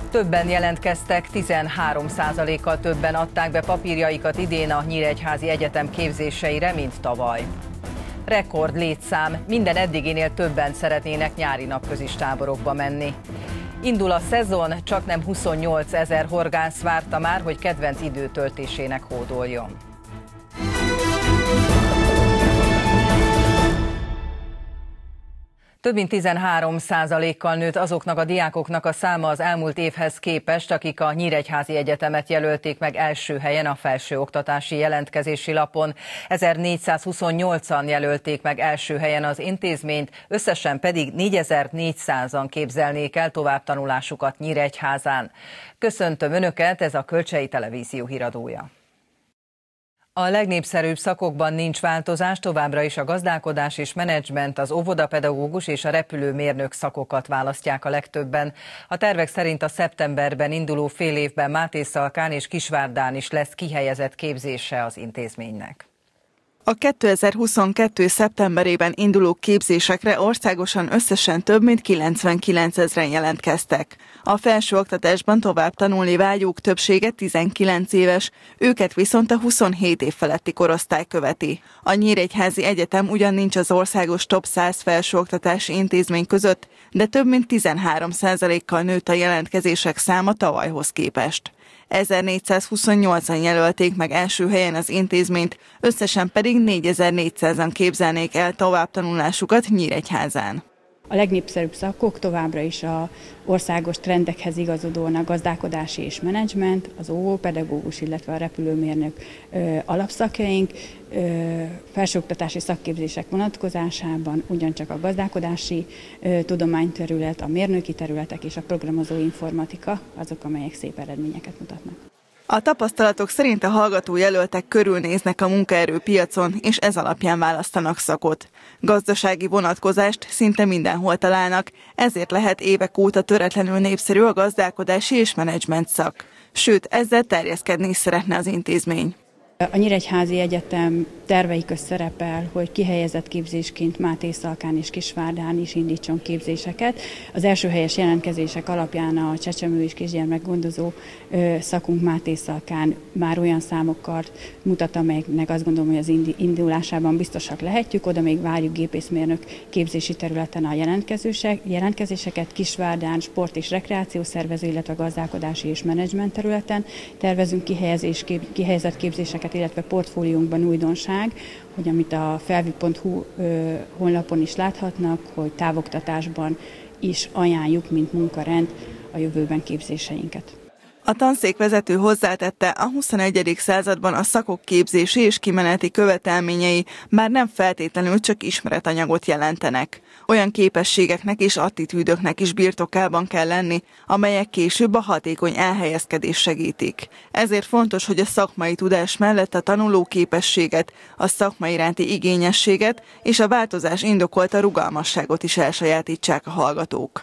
Többen jelentkeztek, 13%-kal többen adták be papírjaikat idén a Nyíregyházi Egyetem képzéseire, mint tavaly. Rekord létszám, minden eddiginél többen szeretnének nyári napközis táborokba menni. Indul a szezon, csaknem 28 000 horgász várta már, hogy kedvenc időtöltésének hódoljon. Több mint 13%-kal nőtt azoknak a diákoknak a száma az elmúlt évhez képest, akik a Nyíregyházi Egyetemet jelölték meg első helyen a felsőoktatási jelentkezési lapon. 1428-an jelölték meg első helyen az intézményt, összesen pedig 4400-an képzelnék el továbbtanulásukat Nyíregyházán. Köszöntöm Önöket, ez a Kölcsei Televízió híradója. A legnépszerűbb szakokban nincs változás, továbbra is a gazdálkodás és menedzsment, az óvodapedagógus és a repülőmérnök szakokat választják a legtöbben. A tervek szerint a szeptemberben induló félévben Mátészalkán és Kisvárdán is lesz kihelyezett képzése az intézménynek. A 2022. szeptemberében induló képzésekre országosan összesen több mint 99 000-en jelentkeztek. A felsőoktatásban tovább tanulni vágyók többsége 19 éves, őket viszont a 27 év feletti korosztály követi. A Nyíregyházi Egyetem ugyan nincs az országos top 100 felsőoktatási intézmény között, de több mint 13%-kal nőtt a jelentkezések száma tavalyhoz képest. 1428-an jelölték meg első helyen az intézményt, összesen pedig 4400-an képzelnék el továbbtanulásukat Nyíregyházán. A legnépszerűbb szakok továbbra is az országos trendekhez igazodóan a gazdálkodási és menedzsment, az óvópedagógus, illetve a repülőmérnök alapszakjaink. Felsőoktatási szakképzések vonatkozásában ugyancsak a gazdálkodási tudományterület, a mérnöki területek és a programozó informatika azok, amelyek szép eredményeket mutatnak. A tapasztalatok szerint a hallgatójelöltek körülnéznek a munkaerőpiacon, és ez alapján választanak szakot. Gazdasági vonatkozást szinte mindenhol találnak, ezért lehet évek óta töretlenül népszerű a gazdálkodási és menedzsment szak. Sőt, ezzel terjeszkedni is szeretne az intézmény. A Nyíregyházi Egyetem tervei közt szerepel, hogy kihelyezett képzésként Mátészalkán és Kisvárdán is indítson képzéseket. Az első helyes jelentkezések alapján a csecsemő és kisgyermekgondozó szakunk Mátészalkán már olyan számokkal mutat, amelyeknek azt gondolom, hogy az indulásában biztosak lehetjük. Oda még várjuk gépészmérnök képzési területen a jelentkezéseket. Kisvárdán sport és rekreáció szervező, illetve gazdálkodási és menedzsment területen tervezünk kihelyezett képzéseket, illetve portfóliónkban újdonság, hogy amit a felvi.hu honlapon is láthatnak, hogy távoktatásban is ajánljuk, mint munkarend a jövőben képzéseinket. A tanszékvezető hozzátette, a 21. században a szakok képzési és kimeneti követelményei már nem feltétlenül csak ismeretanyagot jelentenek. Olyan képességeknek és attitűdöknek is birtokában kell lenni, amelyek később a hatékony elhelyezkedést segítik. Ezért fontos, hogy a szakmai tudás mellett a tanuló képességet, a szakma iránti igényességet és a változás indokolta rugalmasságot is elsajátítsák a hallgatók.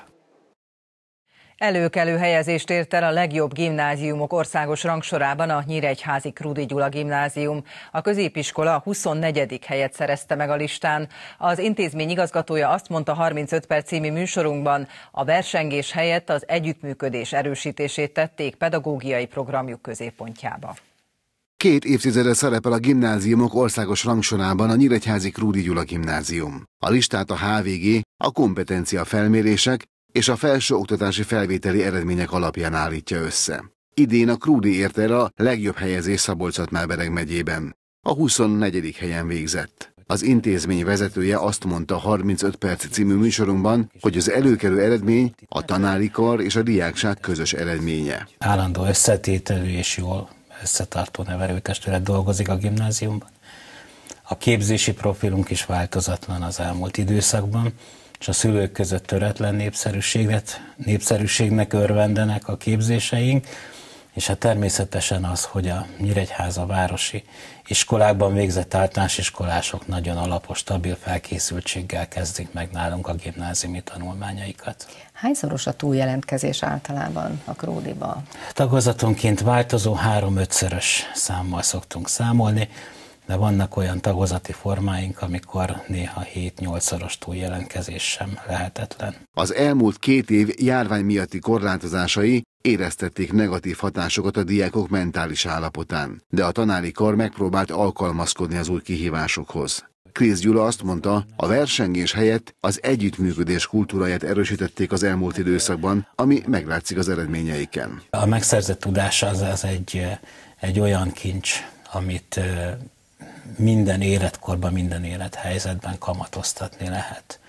Előkelő helyezést ért el a legjobb gimnáziumok országos rangsorában a Nyíregyházi Krúdy Gyula Gimnázium. A középiskola a 24. helyet szerezte meg a listán. Az intézmény igazgatója azt mondta 35 perc című műsorunkban, a versengés helyett az együttműködés erősítését tették pedagógiai programjuk középpontjába. 2 évtizede szerepel a gimnáziumok országos rangsorában a Nyíregyházi Krúdy Gyula Gimnázium. A listát a HVG, a kompetencia felmérések és a felsőoktatási felvételi eredmények alapján állítja össze. Idén a Krúdy ért el a legjobb helyezés Szabolcs-Szatmár-Bereg megyében. A 24. helyen végzett. Az intézmény vezetője azt mondta 35 perc című műsorunkban, hogy az előkelő eredmény a tanári kar és a diákság közös eredménye. Állandó összetételű és jól összetartó nevelőtestület dolgozik a gimnáziumban. A képzési profilunk is változatlan az elmúlt időszakban, és a szülők között töretlen népszerűségnek örvendenek a képzéseink, és hát természetesen az, hogy a Nyíregyháza városi iskolákban végzett általános iskolások nagyon alapos, stabil felkészültséggel kezdik meg nálunk a gimnáziumi tanulmányaikat. Hányszoros a túljelentkezés általában a Krúdyba? Tagozatonként változó 3-5-szörös számmal szoktunk számolni. de vannak olyan tagozati formáink, amikor néha 7-8-szoros túljelentkezés sem lehetetlen. Az elmúlt 2 év járvány miatti korlátozásai éreztették negatív hatásokat a diákok mentális állapotán, de a tanári kar megpróbált alkalmazkodni az új kihívásokhoz. Krisz Gyula azt mondta, a versengés helyett az együttműködés kultúráját erősítették az elmúlt időszakban, ami meglátszik az eredményeiken. A megszerzett tudás az egy olyan kincs, amit minden életkorban, minden élethelyzetben kamatoztatni lehet.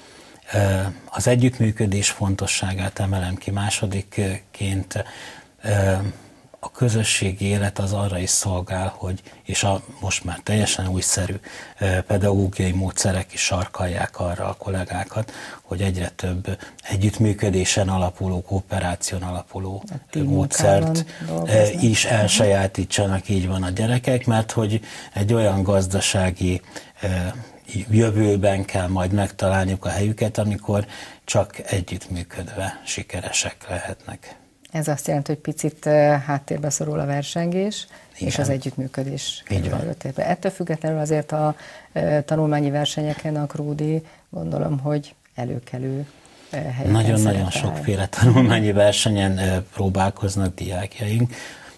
Az együttműködés fontosságát emelem ki másodikként. A közösségi élet az arra is szolgál, hogy, és a most már teljesen újszerű pedagógiai módszerek is sarkalják arra a kollégákat, hogy egyre több együttműködésen alapuló, kooperáción alapuló módszert is elsajátítsanak, így van a gyerekek, mert hogy egy olyan gazdasági jövőben kell majd megtalálniuk a helyüket, amikor csak együttműködve sikeresek lehetnek. Ez azt jelenti, hogy picit háttérbe szorul a versengés, igen, és az együttműködés kerül előtérbe. Ettől függetlenül azért a tanulmányi versenyeken a Krúdi, gondolom, hogy előkelő helyeken nagyon-nagyon sokféle tanulmányi versenyen próbálkoznak diákjaink,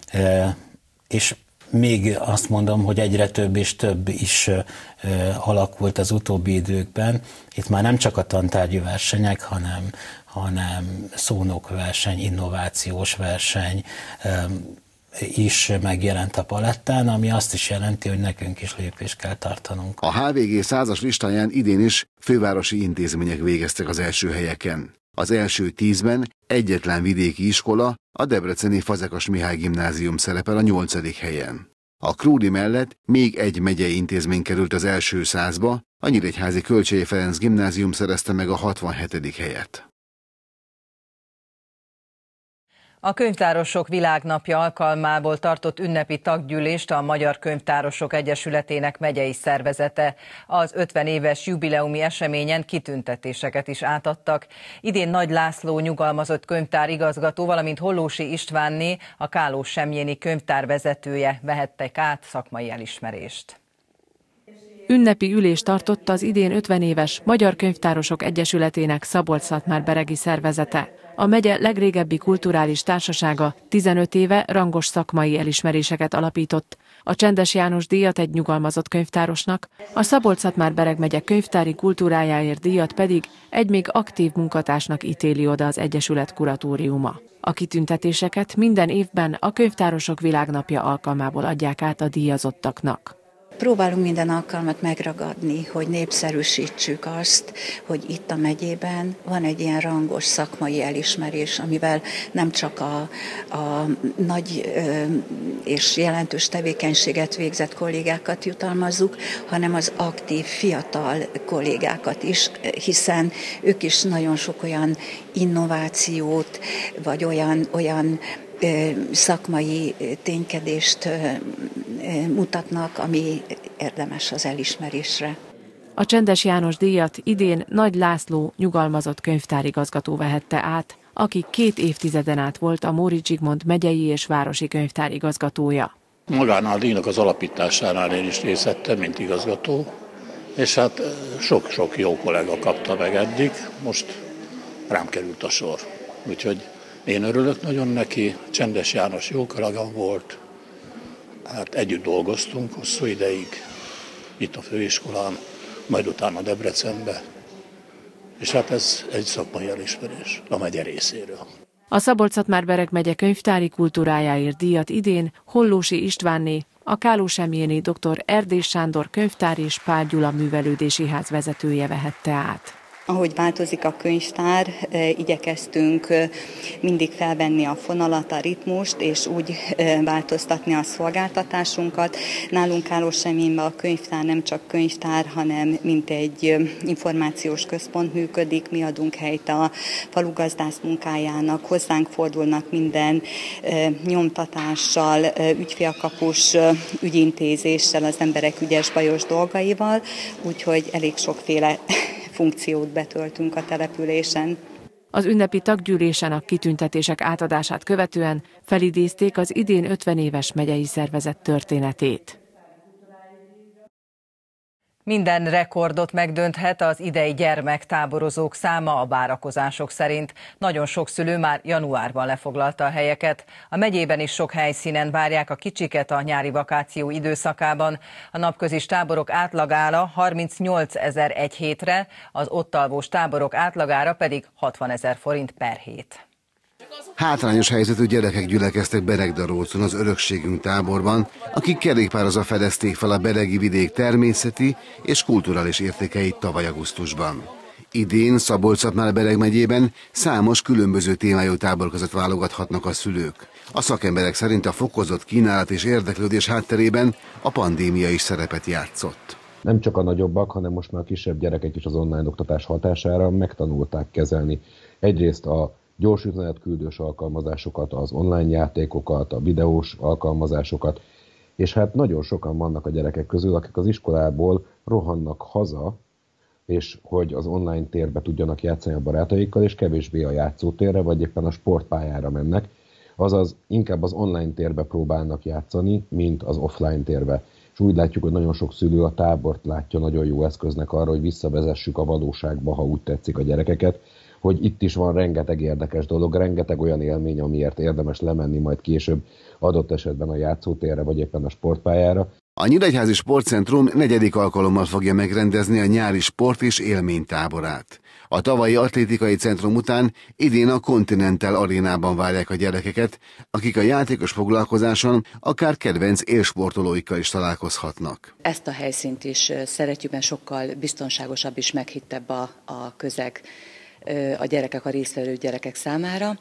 és még azt mondom, hogy egyre több és több is alakult az utóbbi időkben. Itt már nem csak a tantárgyi versenyek, hanem szónokverseny, innovációs verseny is megjelent a palettán, ami azt is jelenti, hogy nekünk is lépést kell tartanunk. A HVG 100-as listáján idén is fővárosi intézmények végeztek az első helyeken. Az első 10-ben egyetlen vidéki iskola, a debreceni Fazekas Mihály Gimnázium szerepel a 8. helyen. A Krúdi mellett még egy megyei intézmény került az első 100-ba, a nyíregyházi Kölcsey Ferenc Gimnázium szerezte meg a 67. helyet. A Könyvtárosok Világnapja alkalmából tartott ünnepi taggyűlést a Magyar Könyvtárosok Egyesületének megyei szervezete. Az 50 éves jubileumi eseményen kitüntetéseket is átadtak. Idén Nagy László nyugalmazott könyvtárigazgató, valamint Hollósi Istvánné, a Káló-Semjéni könyvtár vezetője vehettek át szakmai elismerést. Ünnepi ülést tartott az idén 50 éves Magyar Könyvtárosok Egyesületének Szabolcs-Szatmár-beregi szervezete. A megye legrégebbi kulturális társasága 15 éve rangos szakmai elismeréseket alapított. A Csendes János díjat egy nyugalmazott könyvtárosnak, a Szabolcs-Szatmár-Bereg megye könyvtári kultúrájáért díjat pedig egy még aktív munkatársnak ítéli oda az Egyesület kuratóriuma. A kitüntetéseket minden évben a Könyvtárosok Világnapja alkalmából adják át a díjazottaknak. Próbálunk minden alkalmat megragadni, hogy népszerűsítsük azt, hogy itt a megyében van egy ilyen rangos szakmai elismerés, amivel nem csak a nagy és jelentős tevékenységet végzett kollégákat jutalmazzuk, hanem az aktív, fiatal kollégákat is, hiszen ők is nagyon sok olyan innovációt, vagy olyan szakmai ténykedést mutatnak, ami érdemes az elismerésre. A Csendes János díjat idén Nagy László nyugalmazott könyvtárigazgató vehette át, aki 2 évtizeden át volt a Móricz Zsigmond megyei és városi könyvtárigazgatója. Magánál a díjnak az alapításánál én is részt vettem, mint igazgató, és hát sok-sok jó kollega kapta meg eddig, most rám került a sor. Úgyhogy én örülök nagyon neki, Csendes János jó kollégám volt, hát együtt dolgoztunk hosszú ideig, itt a főiskolán, majd utána Debrecenbe, és hát ez egy szakmai elismerés a megye részéről. A Szabolcs-Szatmár-Bereg megye könyvtári kultúrájáért díjat idén Hollósi Istvánné, a Káló-Semjéni dr. Erdély Sándor könyvtár és Pál Gyula művelődési ház vezetője vehette át. Ahogy változik a könyvtár, igyekeztünk mindig felvenni a fonalat, a ritmust, és úgy változtatni a szolgáltatásunkat. Nálunk Káló-Semjénben a könyvtár nem csak könyvtár, hanem mint egy információs központ működik. Mi adunk helyt a falugazdász munkájának, hozzánk fordulnak minden nyomtatással, ügyfélkapus ügyintézéssel, az emberek ügyes-bajos dolgaival, úgyhogy elég sokféle funkciót betöltünk a településen. Az ünnepi taggyűlésen a kitüntetések átadását követően felidézték az idén 50 éves megyei szervezet történetét. Minden rekordot megdönthet az idei gyermektáborozók száma a várakozások szerint. Nagyon sok szülő már januárban lefoglalta a helyeket. A megyében is sok helyszínen várják a kicsiket a nyári vakáció időszakában. A napközis táborok átlagára 38 000 egy hétre, az ott alvós táborok átlagára pedig 60 000 forint per hét. Hátrányos helyzetű gyerekek gyülekeztek Beregdarócon az Örökségünk táborban, akik kerékpározva fedezték fel a beregi vidék természeti és kulturális értékeit tavaly augusztusban. Idén Szabolcs-Szatmár-Bereg megyében számos különböző témájú tábor között válogathatnak a szülők. A szakemberek szerint a fokozott kínálat és érdeklődés hátterében a pandémia is szerepet játszott. Nem csak a nagyobbak, hanem most már a kisebb gyerekek is az online oktatás hatására megtanulták kezelni egyrészt a gyors üzenetküldős alkalmazásokat, az online játékokat, a videós alkalmazásokat, és hát nagyon sokan vannak a gyerekek közül, akik az iskolából rohannak haza, és hogy az online térbe tudjanak játszani a barátaikkal, és kevésbé a játszótérre, vagy éppen a sportpályára mennek, azaz inkább az online térbe próbálnak játszani, mint az offline térbe. És úgy látjuk, hogy nagyon sok szülő a tábort látja nagyon jó eszköznek arra, hogy visszavezessük a valóságba, ha úgy tetszik, a gyerekeket, hogy itt is van rengeteg érdekes dolog, rengeteg olyan élmény, amiért érdemes lemenni majd később adott esetben a játszótérre, vagy éppen a sportpályára. A Nyíregyházi Sportcentrum 4. alkalommal fogja megrendezni a nyári sport- és élménytáborát. A tavalyi atlétikai centrum után idén a Continental arénában várják a gyerekeket, akik a játékos foglalkozáson akár kedvenc élsportolóikkal is találkozhatnak. Ezt a helyszínt is szeretjük, mert sokkal biztonságosabb és meghittebb a közeg a gyerekek, a résztvevő gyerekek számára.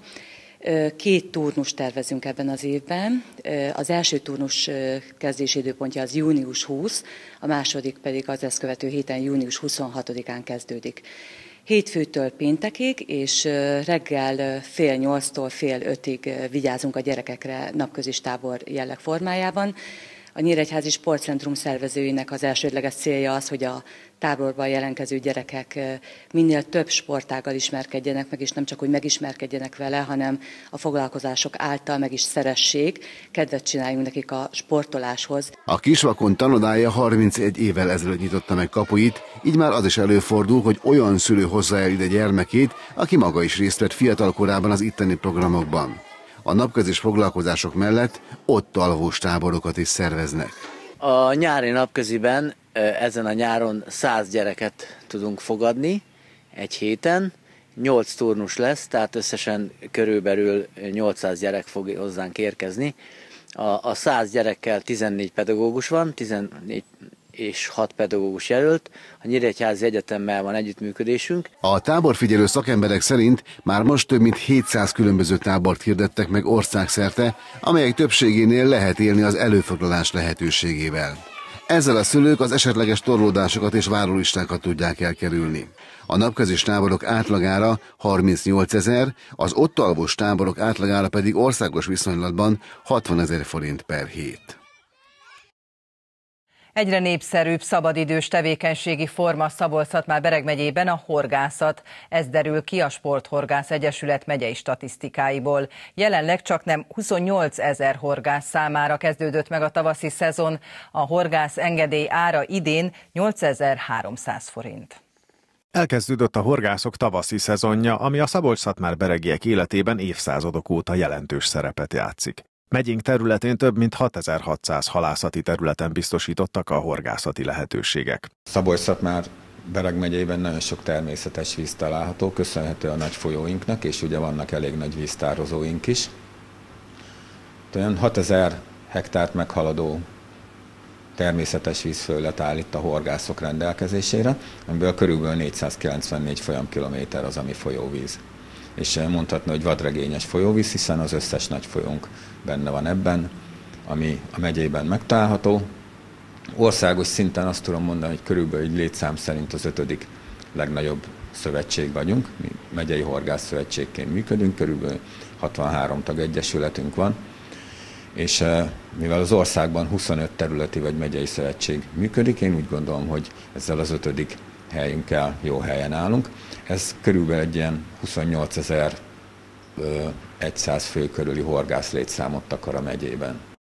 2 turnust tervezünk ebben az évben. Az első turnus kezdési időpontja az június 20, a második pedig az ezt követő héten június 26-án kezdődik. Hétfőtől péntekig, és reggel 7:30-tól 5:30 vigyázunk a gyerekekre napközis tábor jelleg formájában. A Nyíregyházi Sportcentrum szervezőinek az elsődleges célja az, hogy a táborban jelentkező gyerekek minél több sportággal ismerkedjenek meg, és nem csak, hogy megismerkedjenek vele, hanem a foglalkozások által meg is szeressék, kedvet csináljunk nekik a sportoláshoz. A Kisvakon tanodája 31 évvel ezelőtt nyitotta meg kapuit, így már az is előfordul, hogy olyan szülő hozza el ide gyermekét, aki maga is részt vett fiatal korában az itteni programokban. A napközis foglalkozások mellett ott alvós táborokat is szerveznek. A nyári napköziben ezen a nyáron 100 gyereket tudunk fogadni egy héten. 8 turnus lesz, tehát összesen körülbelül 800 gyerek fog hozzánk érkezni. A 100 gyerekkel 14 pedagógus van, 14 és 6 pedagógus jelölt. A Nyíregyházi Egyetemmel van együttműködésünk. A táborfigyelő szakemberek szerint már most több mint 700 különböző tábort hirdettek meg országszerte, amelyek többségénél lehet élni az előfoglalás lehetőségével. Ezzel a szülők az esetleges torlódásokat és várólistákat tudják elkerülni. A napközis táborok átlagára 38 000, az ott alvós táborok átlagára pedig országos viszonylatban 60 000 forint per hét. Egyre népszerűbb szabadidős tevékenységi forma Szabolcs-Szatmár-Bereg megyében a horgászat. Ez derül ki a Sporthorgász Egyesület megyei statisztikáiból. Jelenleg csaknem 28 000 horgász számára kezdődött meg a tavaszi szezon. A horgász engedély ára idén 8300 forint. Elkezdődött a horgászok tavaszi szezonja, ami a szabolcs-szatmár-beregiek életében évszázadok óta jelentős szerepet játszik. Megyénk területén több mint 6600 halászati területen biztosítottak a horgászati lehetőségek. Szabolcs-Szatmár-Bereg megyében nagyon sok természetes víz található, köszönhető a nagy folyóinknak, és ugye vannak elég nagy víztározóink is. Olyan 6000 hektárt meghaladó természetes vízföldet áll itt a horgászok rendelkezésére, amiből körülbelül 494 folyamkilométer az, ami folyóvíz. És mondhatni, hogy vadregényes folyóvíz, hiszen az összes nagy folyónk benne van ebben, ami a megyében megtalálható. Országos szinten azt tudom mondani, hogy körülbelül egy létszám szerint az 5. legnagyobb szövetség vagyunk. Mi megyei horgászszövetségként működünk, körülbelül 63 tagegyesületünk van, és mivel az országban 25 területi vagy megyei szövetség működik, én úgy gondolom, hogy ezzel az 5. helyünkkel jó helyen állunk. Ez körülbelül egy ilyen 28 100 fő körüli horgász létszámot takar a megyében.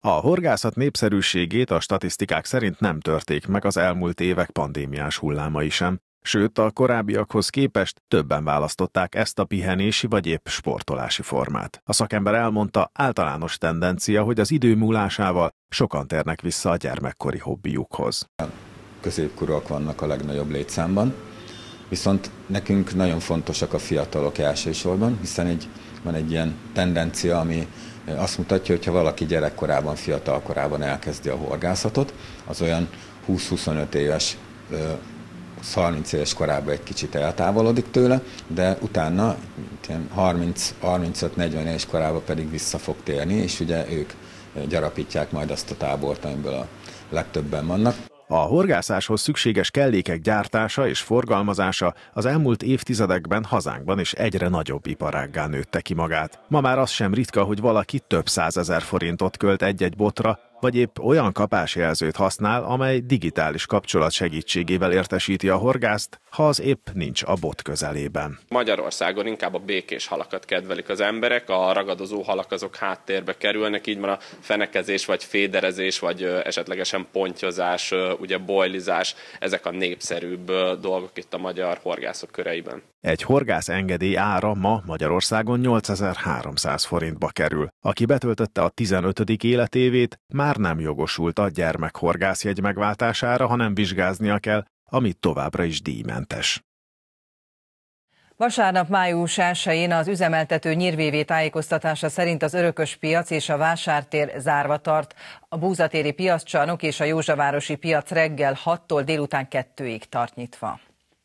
A horgászat népszerűségét a statisztikák szerint nem törték meg az elmúlt évek pandémiás hullámai sem, sőt a korábbiakhoz képest többen választották ezt a pihenési vagy épp sportolási formát. A szakember elmondta, általános tendencia, hogy az idő múlásával sokan térnek vissza a gyermekkori hobbiukhoz. Középkorúak vannak a legnagyobb létszámban, viszont nekünk nagyon fontosak a fiatalok elsősorban, hiszen van egy ilyen tendencia, ami azt mutatja, hogy ha valaki gyerekkorában, fiatalkorában elkezdi a horgászatot, az olyan 20-25 éves, 30 éves korában egy kicsit eltávolodik tőle, de utána 30-35-40 éves korában pedig vissza fog térni, és ugye ők gyarapítják majd azt a tábort, amiből a legtöbben vannak. A horgászáshoz szükséges kellékek gyártása és forgalmazása az elmúlt évtizedekben hazánkban is egyre nagyobb iparággá nőtte ki magát. Ma már az sem ritka, hogy valaki több 100 000 forintot költ egy-egy botra, vagy épp olyan kapásjelzőt használ, amely digitális kapcsolat segítségével értesíti a horgászt, ha az épp nincs a bot közelében. Magyarországon inkább a békés halakat kedvelik az emberek, a ragadozó halak azok háttérbe kerülnek, így van a fenekezés, vagy féderezés, vagy esetlegesen pontyozás, ugye bojlizás, ezek a népszerűbb dolgok itt a magyar horgászok köreiben. Egy horgász engedély ára ma Magyarországon 8300 forintba kerül. Aki betöltötte a 15. életévét, már nem jogosult a gyermekhorgászjegy megváltására, hanem vizsgáznia kell, ami továbbra is díjmentes. Vasárnap május 1-én az üzemeltető nyírvévé tájékoztatása szerint az Örökös-piac és a Vásártér zárva tart. A Búzatéri piaccsarnok és a Józsavárosi piac reggel 6-tól délután 2-ig tart nyitva.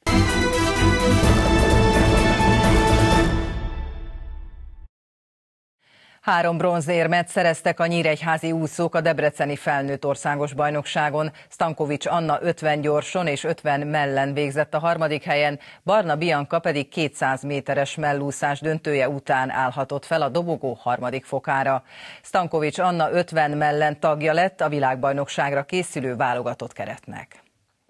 Három bronzérmet szereztek a nyíregyházi úszók a debreceni felnőtt országos bajnokságon. Stankovics Anna 50 gyorson és 50 mellen végzett a harmadik helyen, Barna Bianca pedig 200 méteres mellúszás döntője után állhatott fel a dobogó harmadik fokára. Stankovics Anna 50 mellen tagja lett a világbajnokságra készülő válogatott keretnek.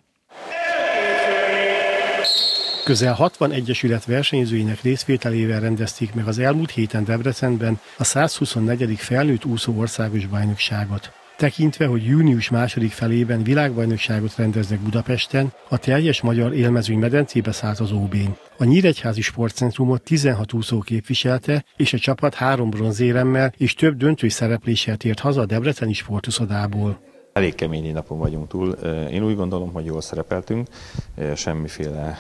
Közel 60 egyesület versenyzőinek részvételével rendezték meg az elmúlt héten Debrecenben a 124. felnőtt úszó országos bajnokságot. Tekintve, hogy június második felében világbajnokságot rendeznek Budapesten, a teljes magyar élmezőny medencébe szállt az OB-n. A Nyíregyházi Sportcentrumot 16 úszó képviselte, és a csapat 3 bronzéremmel és több döntői szerepléssel tért haza a debreceni sportuszodából. Elég kemény napon vagyunk túl. Én úgy gondolom, hogy jól szerepeltünk, semmiféle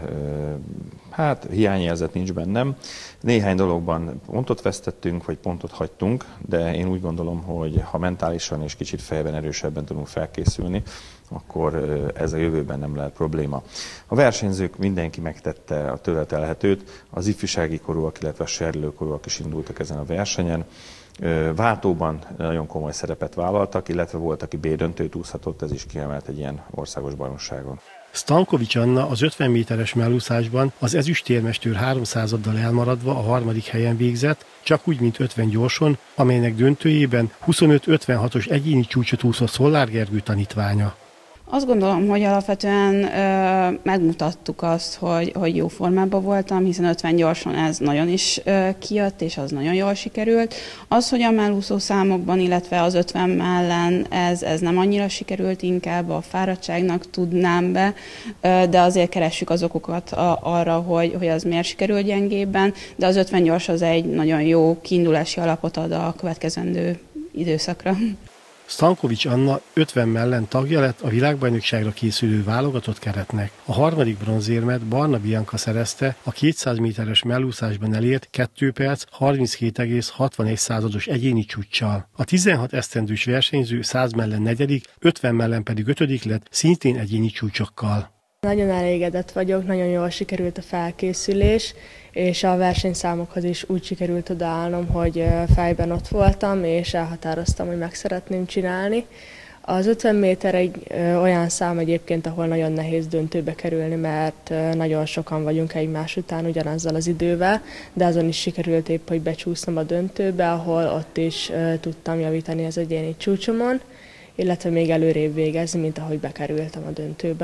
hiányérzet nincs bennem. Néhány dologban pontot vesztettünk, vagy pontot hagytunk, de én úgy gondolom, hogy ha mentálisan és kicsit fejben erősebben tudunk felkészülni, akkor ez a jövőben nem lehet probléma. A versenyzők mindenki megtette a tőle telhetőt, az ifjúsági korúak, illetve a serdülőkorúak is indultak ezen a versenyen. Váltóban nagyon komoly szerepet vállaltak, illetve volt, aki B-döntőt úszhatott, ez is kiemelt egy ilyen országos bajnokságon. Stankovics Anna az 50 méteres mellúszásban az ezüstérmestől 300-addal elmaradva a harmadik helyen végzett, csak úgy, mint 50 gyorson, amelynek döntőjében 25-56-os egyéni csúcsot úszott Szollár Gergő tanítványa. Azt gondolom, hogy alapvetően megmutattuk azt, hogy jó formában voltam, hiszen 50 gyorsan ez nagyon is kijött, és az nagyon jól sikerült. Az, hogy a mellúszó számokban, illetve az 50 mellen ez nem annyira sikerült, inkább a fáradtságnak tudnám be, de azért keressük az okokat arra, hogy az miért sikerült gyengébben, de az 50 gyors az egy nagyon jó kiindulási alapot ad a következendő időszakra. Stankovics Anna 50 mellen tagja lett a világbajnokságra készülő válogatott keretnek. A harmadik bronzérmet Barna Bianca szerezte a 200 méteres mellúszásban elért 2 perc 32,61%-os egyéni csúccsal. A 16 esztendős versenyző 100 mellen 4., 50 mellen pedig 5. lett, szintén egyéni csúcsokkal. Nagyon elégedett vagyok, nagyon jól sikerült a felkészülés, és a versenyszámokhoz is úgy sikerült odaállnom, hogy fejben ott voltam, és elhatároztam, hogy meg szeretném csinálni. Az 50 méter egy olyan szám egyébként, ahol nagyon nehéz döntőbe kerülni, mert nagyon sokan vagyunk egymás után ugyanazzal az idővel, de azon is sikerült épp, hogy becsúsznom a döntőbe, ahol ott is tudtam javítani az egyéni csúcsomon, illetve még előrébb végezni, mint ahogy bekerültem a döntőbe.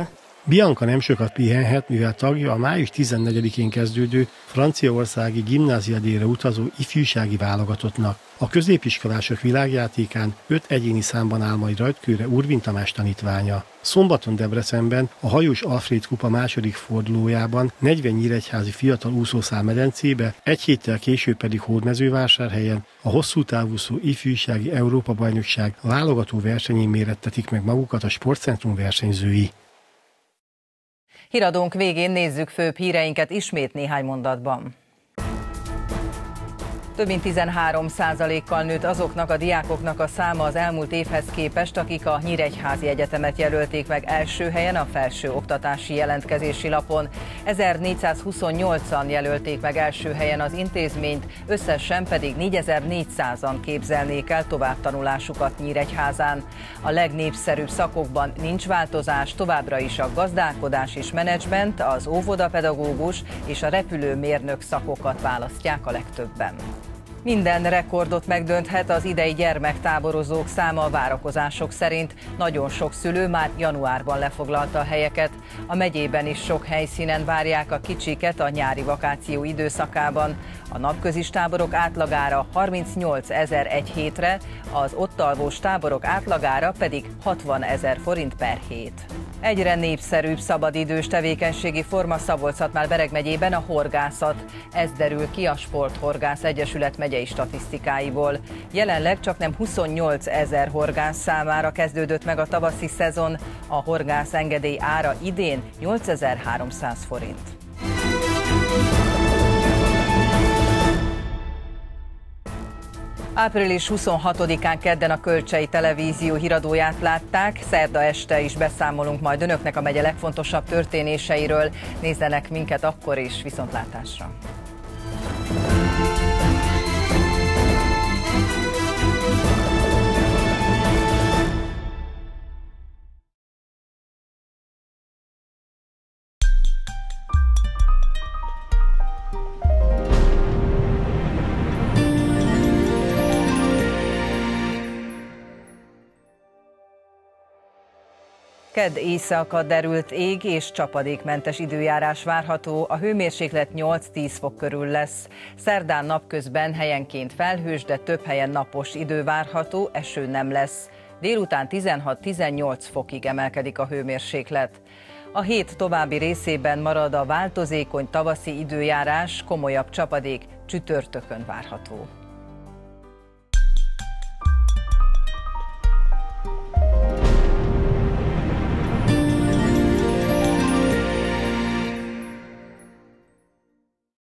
Bianca nem sokat pihenhet, mivel tagja a május 14-én kezdődő franciaországi gimnáziadére utazó ifjúsági válogatottnak. A középiskolások világjátékán 5 egyéni számban áll majd rajtkőre Urvin Tamás tanítványa. Szombaton Debrecenben a hajós Alfréd kupa második fordulójában 40 nyíregyházi fiatal úszó száll medencébe, egy héttel később pedig Hódmezővásárhelyen a hosszú távúszó ifjúsági Európa-bajnokság válogató versenyén mérettetik meg magukat a sportcentrum versenyzői. Híradónk végén nézzük főbb híreinket ismét néhány mondatban. Több mint 13%-kal nőtt azoknak a diákoknak a száma az elmúlt évhez képest, akik a Nyíregyházi Egyetemet jelölték meg első helyen a felsőoktatási jelentkezési lapon. 1428-an jelölték meg első helyen az intézményt, összesen pedig 4400-an képzelnék el továbbtanulásukat Nyíregyházán. A legnépszerűbb szakokban nincs változás, továbbra is a gazdálkodás és menedzsment, az óvodapedagógus és a repülőmérnök szakokat választják a legtöbben. Minden rekordot megdönthet az idei gyermektáborozók száma a várakozások szerint. Nagyon sok szülő már januárban lefoglalta a helyeket. A megyében is sok helyszínen várják a kicsiket a nyári vakáció időszakában. A napközis táborok átlagára 38 000 egy hétre, az ott alvós táborok átlagára pedig 60 000 forint per hét. Egyre népszerűbb szabadidős tevékenységi forma Szabolcs-Szatmár-Bereg megyében a horgászat. Ez derül ki a Sporthorgász Egyesület megyei statisztikáiból. Jelenleg csaknem 28 000 horgász számára kezdődött meg a tavaszi szezon. A horgász engedély ára idén 8300 forint. Április 26-án kedden a Kölcsei Televízió híradóját látták, szerda este is beszámolunk majd önöknek a megye legfontosabb történéseiről. Nézzenek minket akkor is, viszontlátásra! Kedd éjszaka derült ég és csapadékmentes időjárás várható, a hőmérséklet 8-10 fok körül lesz. Szerdán napközben helyenként felhős, de több helyen napos idő várható, eső nem lesz. Délután 16-18 fokig emelkedik a hőmérséklet. A hét további részében marad a változékony tavaszi időjárás, komolyabb csapadék csütörtökön várható.